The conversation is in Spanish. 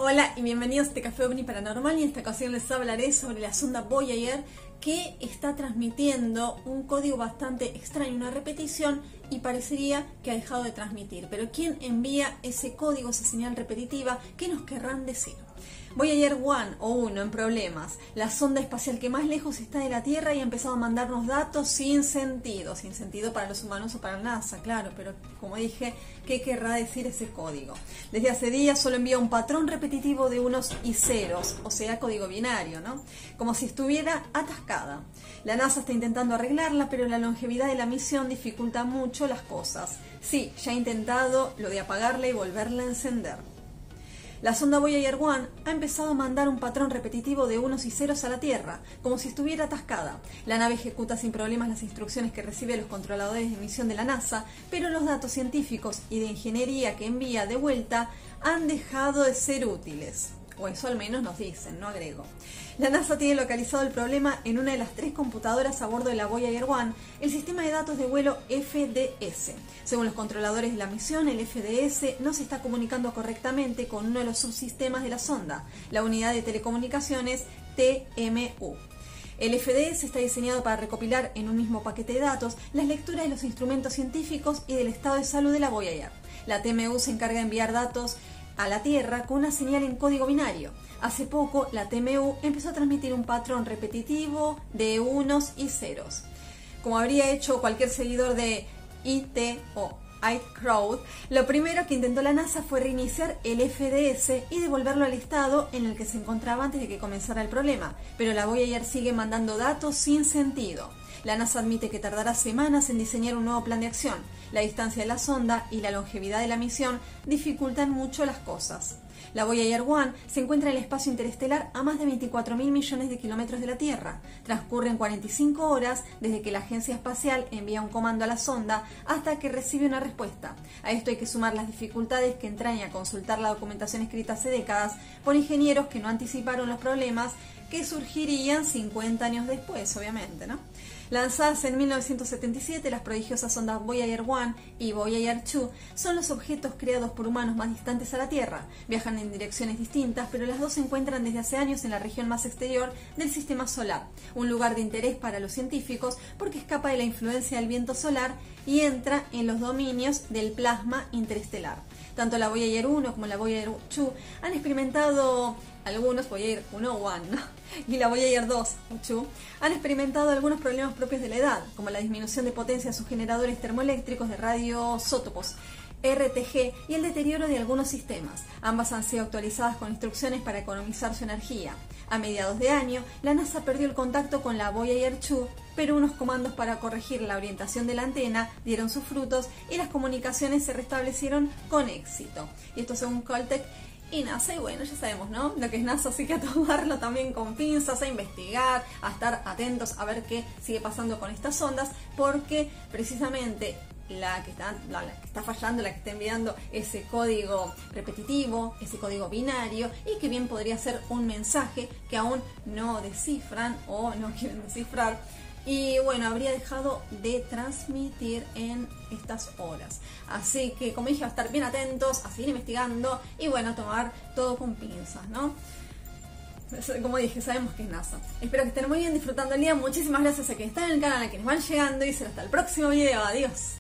Hola y bienvenidos a este Café OVNI Paranormal, y en esta ocasión les hablaré sobre la sonda Voyager, que está transmitiendo un código bastante extraño, una repetición, y parecería que ha dejado de transmitir. Pero ¿quién envía ese código, esa señal repetitiva? ¿Qué nos querrán decir? Voyager 1 o 1 en problemas. La sonda espacial que más lejos está de la Tierra y ha empezado a mandarnos datos sin sentido para los humanos o para la NASA, claro, pero como dije, ¿qué querrá decir ese código? Desde hace días solo envía un patrón repetitivo de unos y ceros, o sea, código binario, ¿no? Como si estuviera atascada. La NASA está intentando arreglarla, pero la longevidad de la misión dificulta mucho las cosas. Sí, ya ha intentado lo de apagarla y volverla a encender. La sonda Voyager 1 ha empezado a mandar un patrón repetitivo de unos y ceros a la Tierra, como si estuviera atascada. La nave ejecuta sin problemas las instrucciones que recibe de los controladores de misión de la NASA, pero los datos científicos y de ingeniería que envía de vuelta han dejado de ser útiles. O eso al menos nos dicen, no agrego. La NASA tiene localizado el problema en una de las 3 computadoras a bordo de la Voyager 1, el sistema de datos de vuelo FDS. Según los controladores de la misión, el FDS no se está comunicando correctamente con uno de los subsistemas de la sonda, la unidad de telecomunicaciones TMU. El FDS está diseñado para recopilar en un mismo paquete de datos las lecturas de los instrumentos científicos y del estado de salud de la Voyager. La TMU se encarga de enviar datos a la Tierra con una señal en código binario. Hace poco, la TMU empezó a transmitir un patrón repetitivo de unos y ceros. Como habría hecho cualquier seguidor de IT o iCrowd, lo primero que intentó la NASA fue reiniciar el FDS y devolverlo al estado en el que se encontraba antes de que comenzara el problema, pero la Voyager sigue mandando datos sin sentido. La NASA admite que tardará semanas en diseñar un nuevo plan de acción. La distancia de la sonda y la longevidad de la misión dificultan mucho las cosas. La Voyager 1 se encuentra en el espacio interestelar a más de 24.000 millones de kilómetros de la Tierra. Transcurren 45 horas desde que la agencia espacial envía un comando a la sonda hasta que recibe una respuesta. A esto hay que sumar las dificultades que entraña consultar la documentación escrita hace décadas por ingenieros que no anticiparon los problemas que surgirían 50 años después, obviamente, ¿no? Lanzadas en 1977, las prodigiosas sondas Voyager 1 y Voyager 2 son los objetos creados por humanos más distantes a la Tierra. Viajan en direcciones distintas, pero las dos se encuentran desde hace años en la región más exterior del sistema solar, un lugar de interés para los científicos porque escapa de la influencia del viento solar y entra en los dominios del plasma interestelar. Tanto la Voyager 1 como la Voyager 2 han experimentado Voyager 1 o 1, ¿no? Y la Voyager 2 o 2 han experimentado algunos problemas propios de la edad, como la disminución de potencia de sus generadores termoeléctricos de radiosótopos RTG y el deterioro de algunos sistemas. Ambas han sido actualizadas con instrucciones para economizar su energía. A mediados de año, la NASA perdió el contacto con la Voyager 2, pero unos comandos para corregir la orientación de la antena dieron sus frutos y las comunicaciones se restablecieron con éxito. Y esto según Caltech y NASA, y bueno, ya sabemos, ¿no? Lo que es NASA, así que a tomarlo también con pinzas, a investigar, a estar atentos a ver qué sigue pasando con estas ondas, porque precisamente la que está fallando, la que está enviando ese código repetitivo, ese código binario, y que bien podría ser un mensaje que aún no descifran o no quieren descifrar. Y bueno, habría dejado de transmitir en estas horas. Así que, como dije, a estar bien atentos, a seguir investigando y bueno, a tomar todo con pinzas, ¿no? Como dije, sabemos que es NASA. Espero que estén muy bien disfrutando el día. Muchísimas gracias a quienes están en el canal, a quienes van llegando, y será hasta el próximo video. Adiós.